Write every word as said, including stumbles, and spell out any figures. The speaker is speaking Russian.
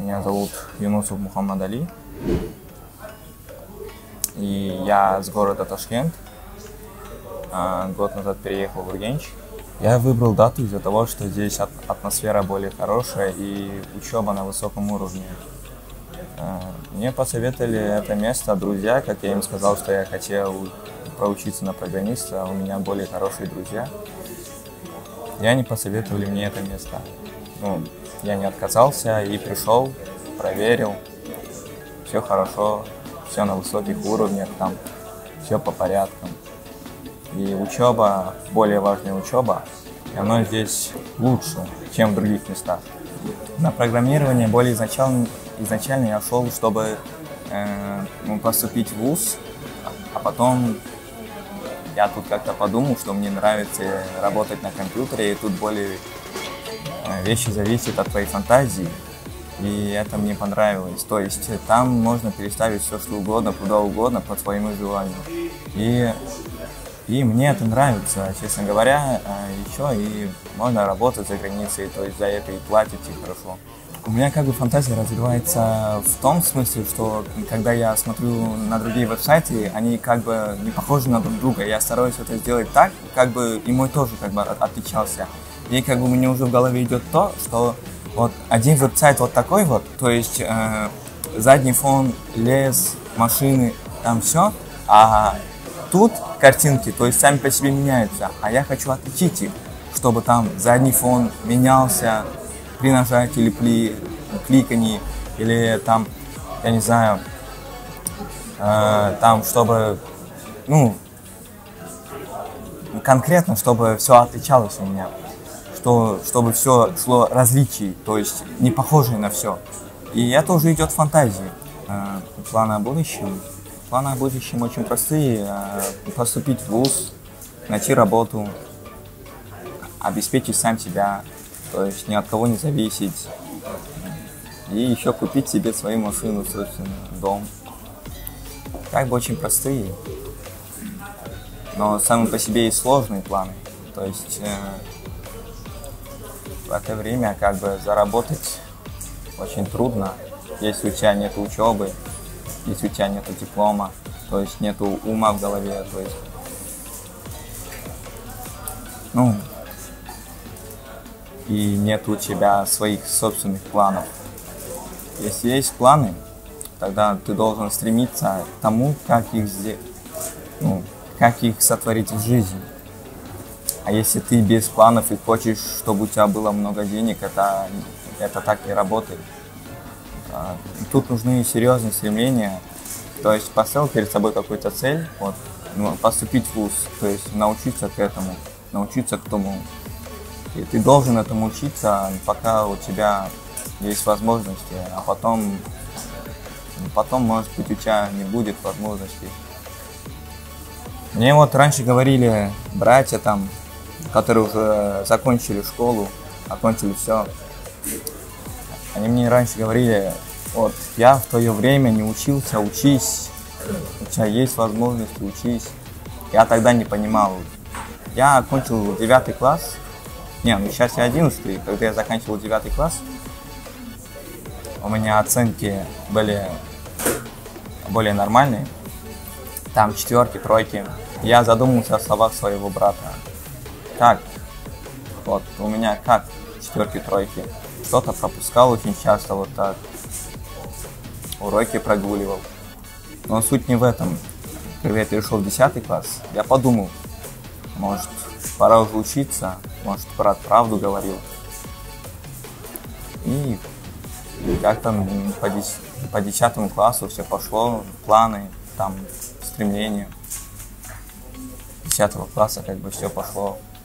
Меня зовут Юнусов Мухаммад Али. И я с города Ташкент. Год назад переехал в Ургенч. Я выбрал Дату из-за того, что здесь атмосфера более хорошая и учеба на высоком уровне. Мне посоветовали это место друзья, как я им сказал, что я хотел проучиться на программиста, а у меня более хорошие друзья. И они посоветовали мне это место. Ну, я не отказался и пришел, проверил. Все хорошо, все на высоких уровнях, там все по порядкам. И учеба, более важная учеба, и она здесь лучше, чем в других местах. На программирование более изначально, изначально я шел, чтобы э, поступить в вуз, а потом я тут как-то подумал, что мне нравится работать на компьютере, и тут более э, вещи зависят от твоей фантазии, и это мне понравилось. То есть там можно переставить все, что угодно, куда угодно, по своему желанию. И И мне это нравится, честно говоря, еще и можно работать за границей, то есть за это и платить, и хорошо. У меня как бы фантазия развивается в том смысле, что когда я смотрю на другие веб-сайты, они как бы не похожи на друг друга. Я стараюсь это сделать так, как бы и мой тоже как бы отличался. И как бы у меня уже в голове идет то, что вот один веб-сайт вот такой вот, то есть э, задний фон, лес, машины, там все, а тут картинки, то есть сами по себе меняются, а я хочу отличить их, чтобы там задний фон менялся при нажатии или при кликании, или там, я не знаю, э, там, чтобы, ну, конкретно, чтобы все отличалось у меня, что, чтобы все шло различий, то есть не похожее на все. И это уже идет в фантазии, э, планы о будущем. Планы о будущем очень простые. Поступить в вуз, найти работу, обеспечить сам себя, то есть ни от кого не зависеть. И еще купить себе свою машину, собственно, дом. Как бы очень простые, но сами по себе и сложные планы. То есть э, в это время как бы заработать очень трудно, если у тебя нет учебы. Если у тебя нету диплома, то есть нету ума в голове, то есть, ну, и нет у тебя своих собственных планов. Если есть планы, тогда ты должен стремиться к тому, как их, ну, как их сотворить в жизни. А если ты без планов и хочешь, чтобы у тебя было много денег, это, это так не работает. Тут нужны серьезные стремления, то есть поставил перед собой какую-то цель, вот, ну, поступить в вуз, то есть научиться к этому, научиться к тому. И ты должен этому учиться, пока у тебя есть возможности, а потом, потом, может быть, у тебя не будет возможностей. Мне вот раньше говорили братья там, которые уже закончили школу, окончили все. Они мне раньше говорили, вот, я в твое время не учился, учись, у тебя есть возможность, учись. Я тогда не понимал. Я окончил девятый класс, не, ну сейчас я одиннадцатый, когда я заканчивал девятый класс, у меня оценки были более нормальные, там четверки, тройки. Я задумался о словах своего брата. Как? Вот, у меня как четверки, тройки? Что-то пропускал очень часто, вот так. Уроки прогуливал. Но суть не в этом. Когда я перешел в десятый класс, я подумал, может, пора уже учиться, может, брат правду говорил. И как-то по, дес... по десятому классу все пошло, планы, там, стремления. С десятого класса как бы все пошло